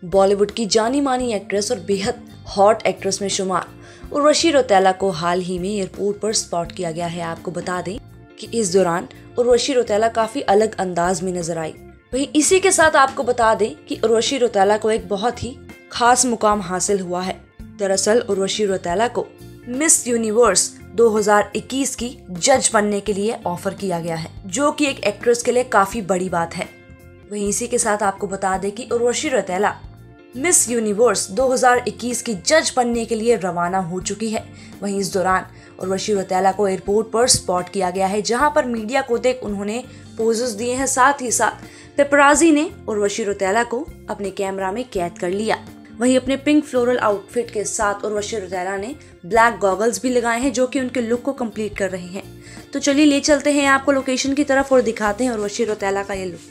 बॉलीवुड की जानी मानी एक्ट्रेस और बेहद हॉट एक्ट्रेस में शुमार उर्वशी रौतेला को हाल ही में एयरपोर्ट पर स्पॉट किया गया है। आपको बता दें कि इस दौरान उर्वशी रौतेला काफी अलग अंदाज में नजर आई। वहीं इसी के साथ आपको बता दें कि उर्वशी रौतेला को एक बहुत ही खास मुकाम हासिल हुआ है। दरअसल उर्वशी रौतेला को मिस यूनिवर्स 2021 की जज बनने के लिए ऑफर किया गया है, जो कि एक एक्ट्रेस के लिए काफी बड़ी बात है। वहीं इसी के साथ आपको बता दें कि उर्वशी रौतेला मिस यूनिवर्स 2021 की जज बनने के लिए रवाना हो चुकी है। वहीं इस दौरान उर्वशी रौतेला को एयरपोर्ट पर स्पॉट किया गया है, जहां पर मीडिया को देख उन्होंने पोजेस दिए हैं। साथ ही साथ पेपराजी ने उर्वशी रौतेला को अपने कैमरा में कैद कर लिया। वहीं अपने पिंक फ्लोरल आउटफिट के साथ उर्वशी रौतेला ने ब्लैक गॉगल्स भी लगाए हैं, जो कि उनके लुक को कंप्लीट कर रहे हैं। तो चलिए ले चलते हैं आपको लोकेशन की तरफ और दिखाते हैं उर्वशी रौतेला का ये look.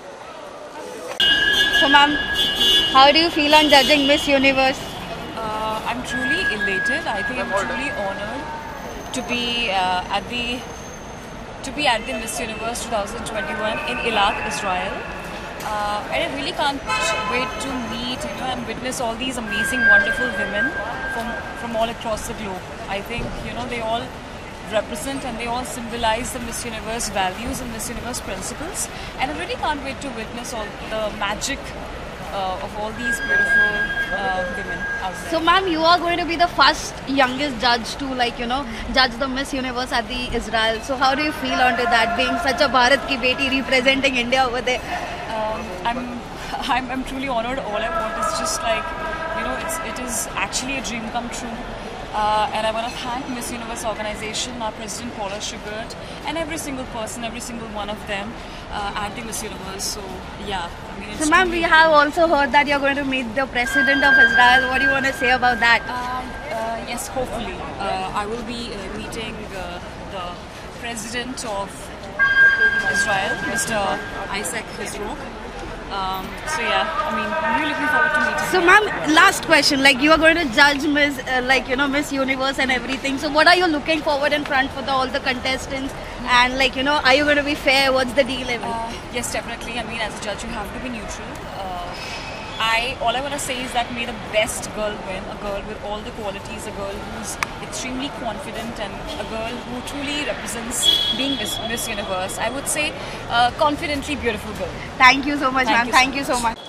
So ma'am, how do you feel on judging Miss Universe? I'm truly elated. I think I'm truly honored to be at the Miss Universe 2021 in Eilat, Israel. And I really can't wait to meet, and witness all these amazing, wonderful women from all across the globe. I think, they all represent and they all symbolize the Miss Universe values and Miss Universe principles. And I really can't wait to witness all the magic of all these beautiful women out there. So ma'am, you are going to be the first youngest judge to judge the Miss Universe at the Israel. So how do you feel onto that, being such a Bharat ki beti representing India over there? I'm truly honored. All I want is just it is actually a dream come true. And I want to thank Miss Universe organization, our president Paula Sugart, and every single person, every single one of them at the Miss Universe. So yeah, So ma'am, we have also heard that you're going to meet the president of Israel. What do you want to say about that? Yes, hopefully. I will be meeting the president of Israel, Mr. Isaac Herzog. So yeah, I'm really looking forward to meeting So him. ma'am, last question, you are going to judge Miss Miss Universe and everything, so what are you looking forward in front for all the contestants, and are you going to be fair? What's the deal? Yes, definitely. As a judge you have to be neutral. All I want to say is that may the best girl win, a girl with all the qualities, a girl who's extremely confident, and a girl who truly represents being Miss Universe. I would say confidently beautiful girl. Thank you so much, ma'am. Thank you so much.